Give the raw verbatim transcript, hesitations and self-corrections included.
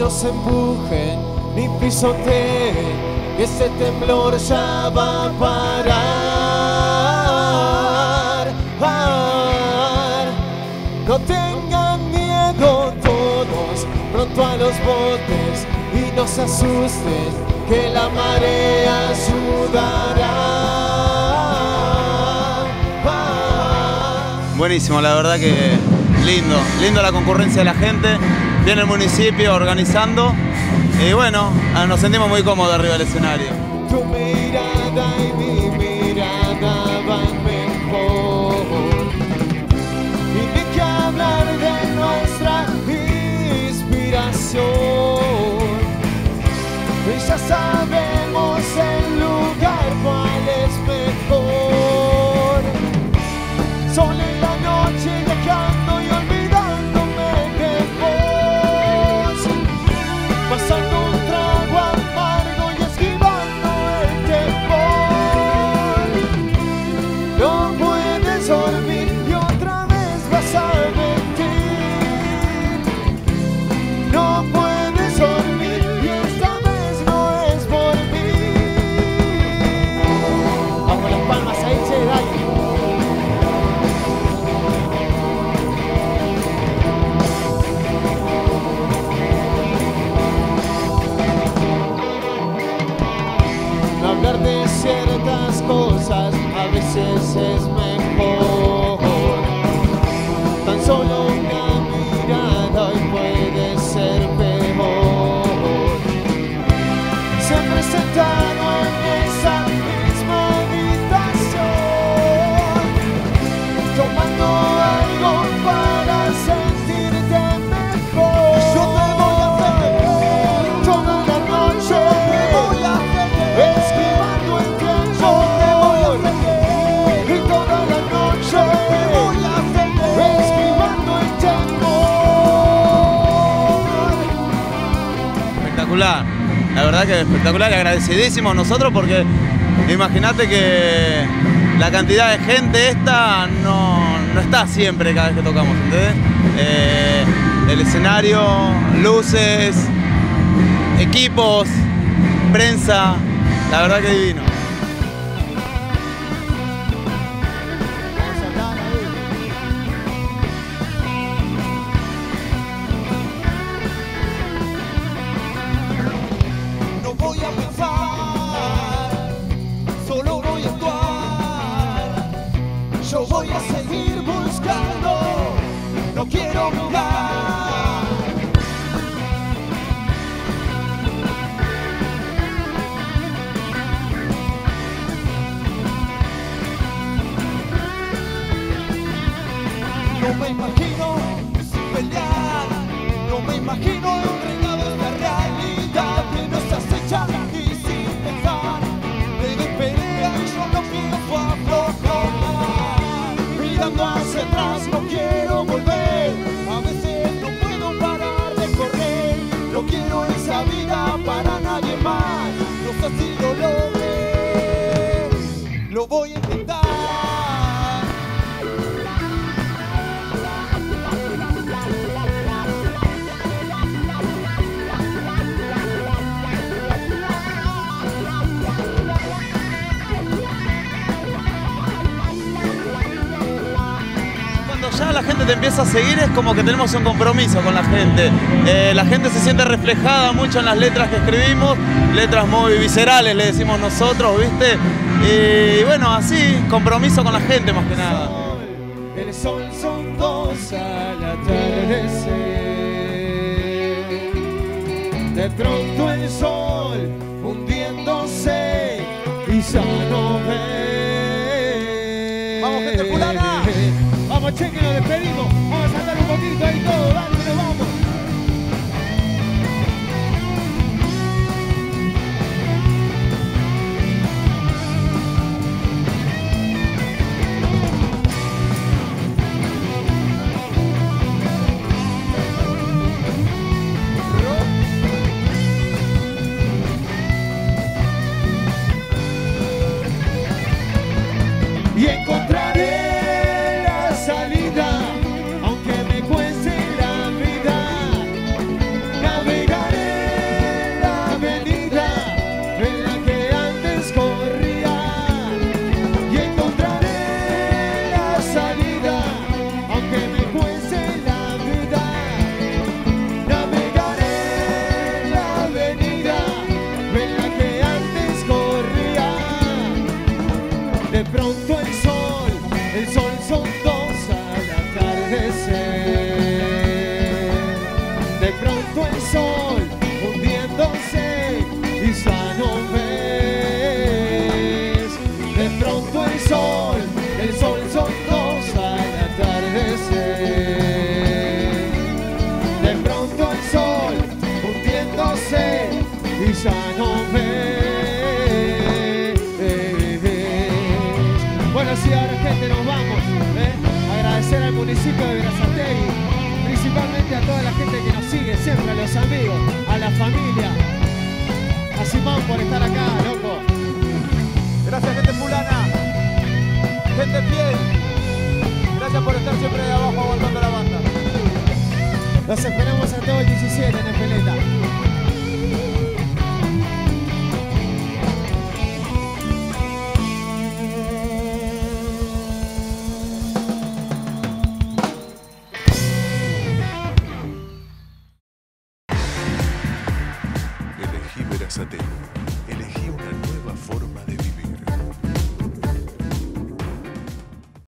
nos empujen ni pisoteen, que este temblor ya va a parar. Par. No tengan miedo todos, pronto a los botes, y no se asusten, que la marea ayudará. Par. Buenísimo, la verdad que lindo, lindo la concurrencia de la gente, viene el municipio organizando y bueno, nos sentimos muy cómodos arriba del escenario. Tu mirada y mi mirada van mejor, y ni que hablar de nuestra inspiración. Ya sabemos el lugar cuál es mejor. Sol en la noche dejando y olvidándome de vos, pasando un trago amargo y esquivando el temor. No puedes dormir y otra vez vas a mentir. No puedes dormir y esta vez no es por mí. Vamos las palmas ahí, che, dale. Hablar de ciertas cosas a veces es mejor. Tan solo una mirada hoy puede ser peor. Siempre sentado en esa misma habitación, tomando algo para sentirte mejor. Yo te voy a hacer toda la noche. Esquivando el tiempo, te voy a hacer, y toda la noche, te voy a hacer, esquivando el tiempo. Espectacular, la verdad que espectacular y agradecidísimos nosotros porque imagínate que la cantidad de gente esta no, no está siempre cada vez que tocamos, ¿entendés? Eh, el escenario, luces, equipos, prensa, la verdad que divino. No voy a pensar, solo voy a actuar. Yo voy a seguir buscando, no quiero mirar. No me imagino sin pelear, no me imagino entregado a esta realidad que nos acecha y sin pensar. Me despedía y yo no pienso aflojar. Mirando hacia atrás no quiero volver, a veces no puedo parar de correr. No quiero esa vida para nadie más, no sé si lo logré. Lo voy a intentar. Ya la gente te empieza a seguir, es como que tenemos un compromiso con la gente. Eh, la gente se siente reflejada mucho en las letras que escribimos, letras muy viscerales le decimos nosotros, ¿viste? Y bueno, así, compromiso con la gente más que nada. El sol son dos al atardecer. De pronto el sol hundiéndose y ya no ve. Vamos, gente fulana. Vamos, che, que nos despedimos. Vamos a saltar un poquito ahí todo. Dale, que nos vamos. Y encontraré la salida, aunque me cueste la vida. el sol, el sol son dos al atardecer. De pronto el sol hundiéndose y ya no ves. De pronto el sol, el sol son dos al atardecer. De pronto el sol hundiéndose y ya no ves. Bueno, sí, ahora gente, nos vamos. ¿eh? Agradecer al municipio de Berazategui, principalmente a toda la gente que nos sigue, siempre a los amigos, a la familia, a Simón por estar acá, loco. Gracias, gente fulana, gente fiel. Gracias por estar siempre de abajo aguantando la banda. Los esperamos a todo el diecisiete en Espeleta. Elegí Berazategui.